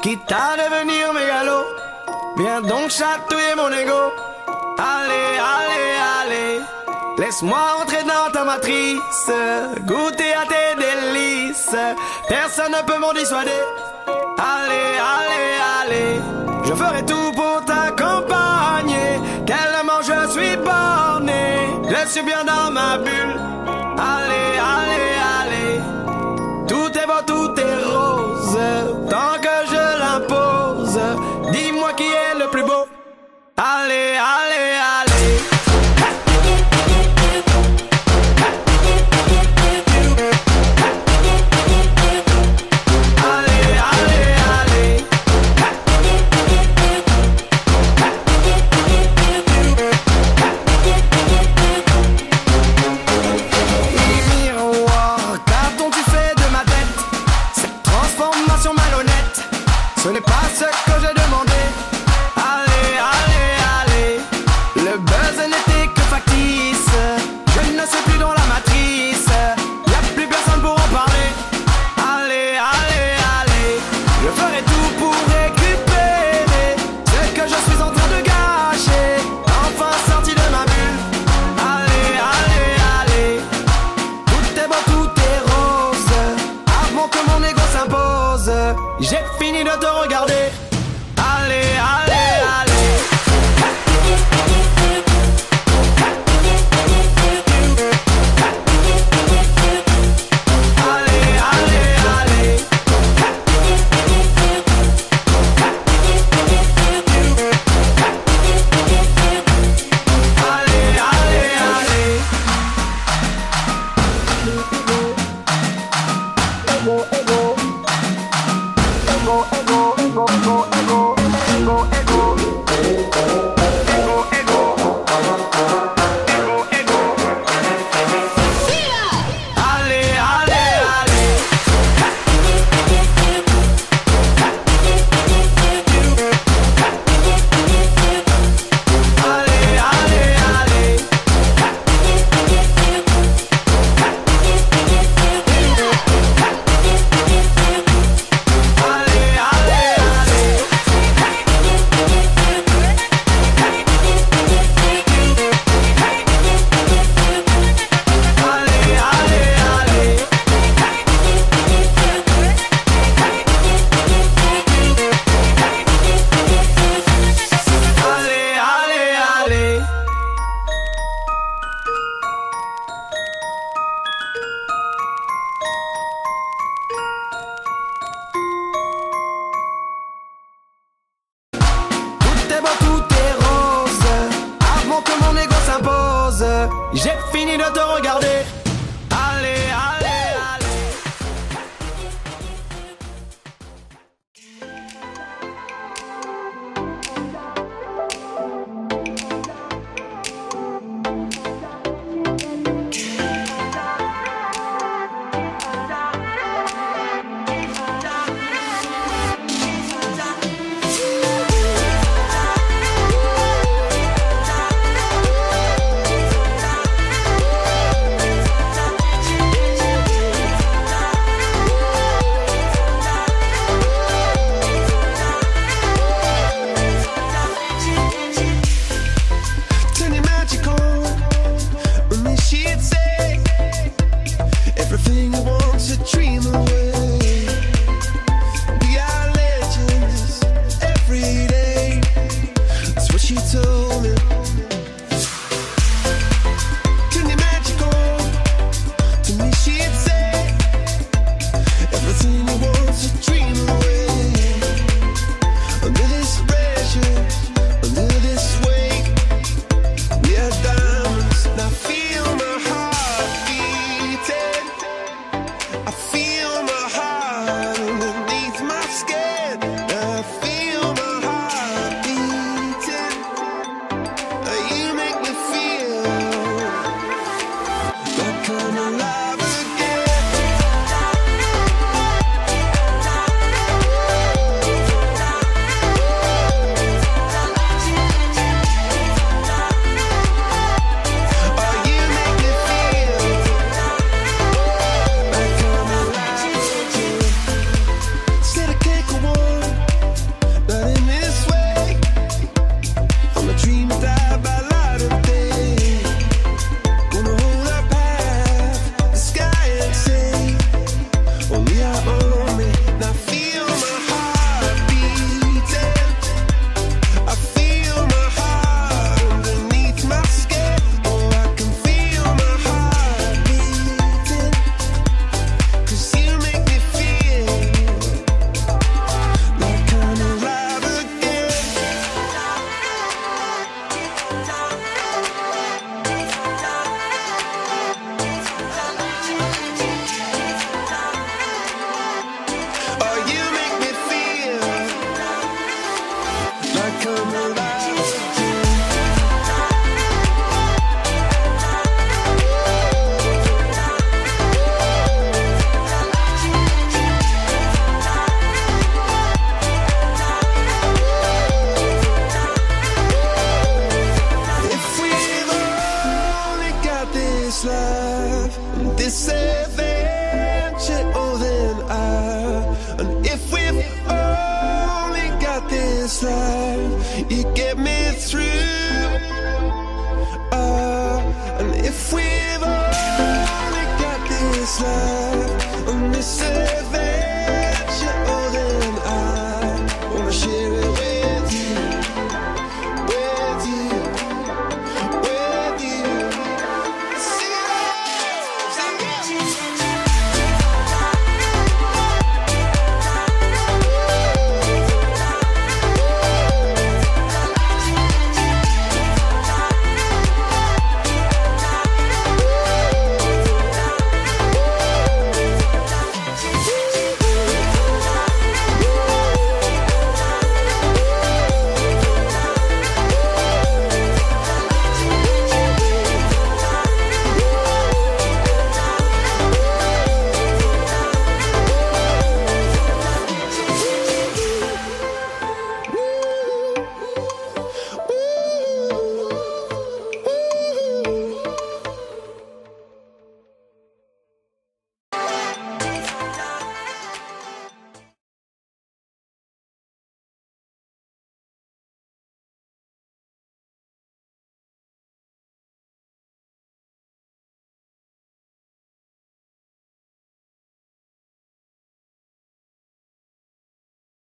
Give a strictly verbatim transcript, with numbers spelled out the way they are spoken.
quitte à devenir mégalo. Viens donc chatouiller mon ego. Allez, allez, allez, laisse-moi entrer dans ta matrice, goûter à tes délices. Personne ne peut m'en dissuader. Allez, allez, allez, je ferai tout pour t'accompagner. Tellement je suis borné, je suis bien dans ma bulle. Allez, allez, allez, tout est beau, tout est rose. Tant que je l'impose, dis-moi qui est le plus beau. Allez, allez, allez. Ce n'est pas ce que j'ai demandé. Allez, allez, allez, le buzz n'était que factice. Je ne suis plus dans la matrice, y'a plus personne pour en parler. Allez, allez, allez, je ferai tout pour récupérer ce que je suis en train de gâcher. Enfin sorti de ma bulle. Allez, allez, allez, tout est beau, tout est rose, avant que mon ego s'impose. J'ai fini de te regarder. Allez, allez, allez. Allez, allez, allez. Allez, allez, allez. Ego, ego. Ego, ego, ego, ego, ego, ego, ego, ego, ego, ego, ego. Allez, allez, allez. Allez, allez, allez. J'ai fini de te regarder. Allez, allez, allez. this life, you get me through. Uh, and if we've only got this life, and this life